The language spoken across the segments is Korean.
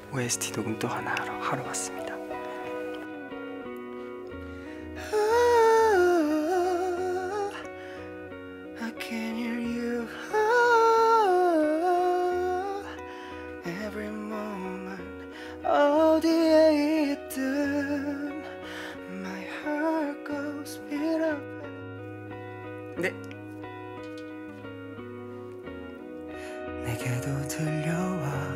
OST 녹음 또 하러 왔습니다. I can hear you every moment 어디에 있든 my heart goes beat up. 네. 내게도 들려와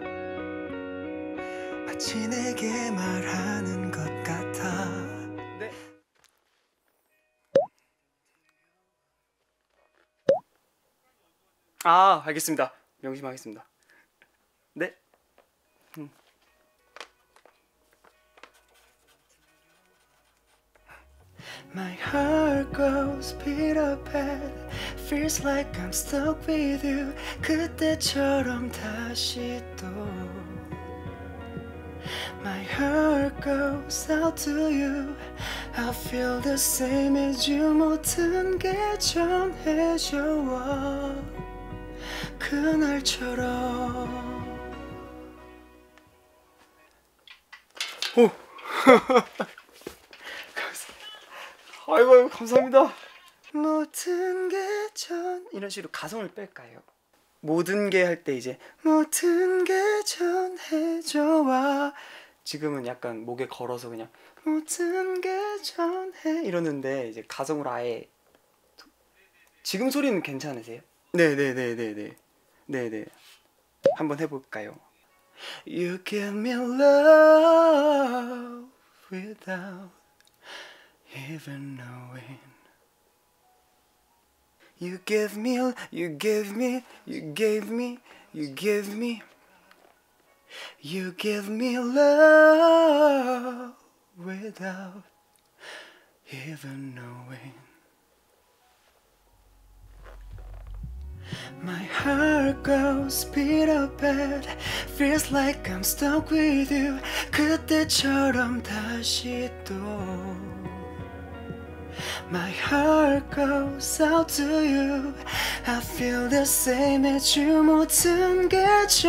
마치 내게 말하는 것 같아. 네. 아, 알겠습니다. 명심하겠습니다. 네. My heart goes beat up and feels like I'm stuck with you. 그때처럼 다시 또 My heart goes out to you. I feel the same as you. 모든 게 전해져와 그날처럼. 오. 아이고 감사합니다. 모든 게 이런 식으로 가성을 뺄까요? 모든 게 할 때 이제 모든 게 전해져와, 지금은 약간 목에 걸어서 그냥 모든 게 전해 이러는데 이제 가성으로 아예. 지금 소리는 괜찮으세요? 네네네네네. 네네. 한번 해볼까요? You give me love without even knowing. You gave me, you gave me, you gave me, you gave me, you give me love without even knowing. My heart goes beat up and feels like I'm stuck with you. 그때처럼 다시 또 My heart goes out to you. I feel the same as you. 모든 게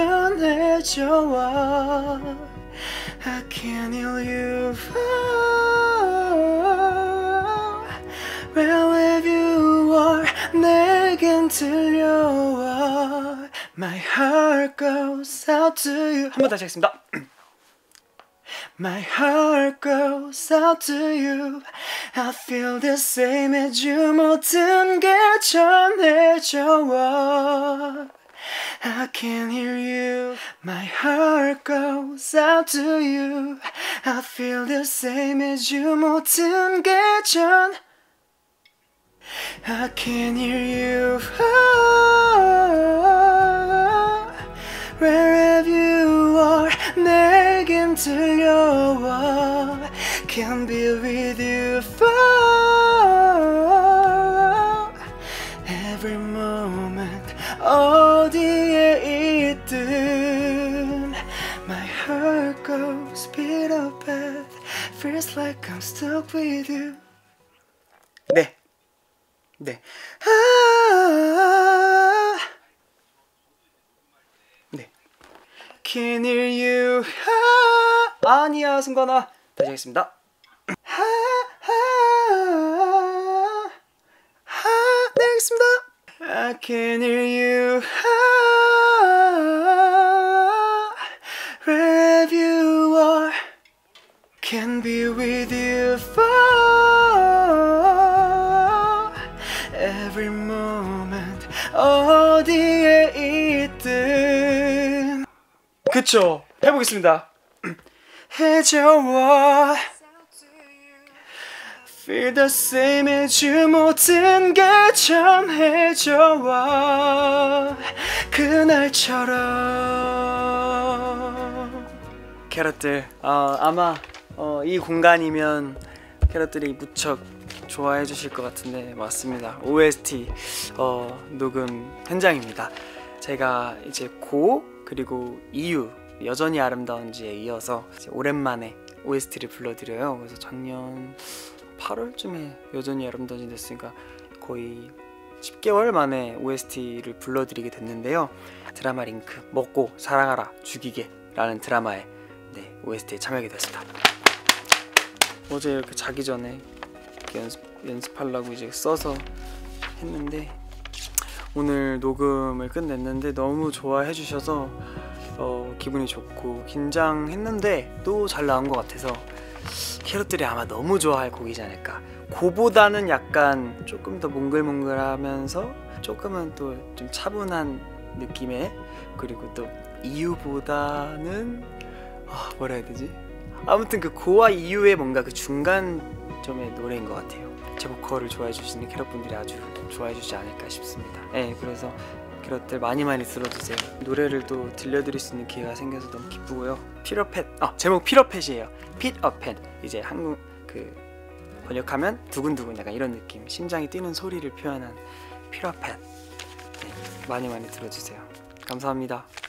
전해져와 I can hear you wherever you are. 내겐 들려와 My heart goes out to you. 한 번 다시 하겠습니다. My heart goes out to you. I feel the same as you. 모든 게 전해져와 I can hear you. My heart goes out to you. I feel the same as you. 모든 게 I can hear you wherever you are. 내겐 들려와 Can be with you for every moment 어디에 있든 My heart goes beat up and feels like I'm stuck with you. 네. 네. 네. Can hear you. 아니야 승관아. 다시 하겠습니다. 네 알겠습니다. I can hear you wherever you are. Can be with you for every moment 어디에 있든. 그쵸? 해보겠습니다. 해줘와 Feel the same as you. 모든 게 전해져와 그날처럼. 캐럿들 아마 이 공간이면 캐럿들이 무척 좋아해 주실 것 같은데 맞습니다. OST 녹음 현장입니다. 제가 이제 고 그리고 이유 여전히 아름다운지에 이어서 이제 오랜만에 OST를 불러드려요. 그래서 작년 8월쯤에 여전히 아름다운지 됐으니까 거의 10개월 만에 OST를 불러드리게 됐는데요. 드라마 링크 먹고 사랑하라 죽이게 라는 드라마의 OST에 참여하게 됐습니다. 어제 이렇게 자기 전에 이렇게 연습하려고 이제 써서 했는데 오늘 녹음을 끝냈는데 너무 좋아해 주셔서 기분이 좋고 긴장했는데 또 잘 나온 것 같아서 캐럿들이 아마 너무 좋아할 곡이지 않을까. 고보다는 약간 조금 더 몽글몽글하면서 조금은 또 좀 차분한 느낌의, 그리고 또 이유보다는 뭐라 해야 되지? 아무튼 그 고와 이유의 뭔가 그 중간점의 노래인 것 같아요. 제 보컬을 좋아해 주시는 캐럿분들이 아주 좋아해 주지 않을까 싶습니다. 그래서 캐럿들 많이 들어주세요. 노래를 또 들려드릴 수 있는 기회가 생겨서 너무 기쁘고요. 피터팻, 제목 피터팻이에요. 피터팻. 이제 한국 번역하면 두근두근 약간 이런 느낌, 심장이 뛰는 소리를 표현한 피터팻. 많이 들어주세요. 감사합니다.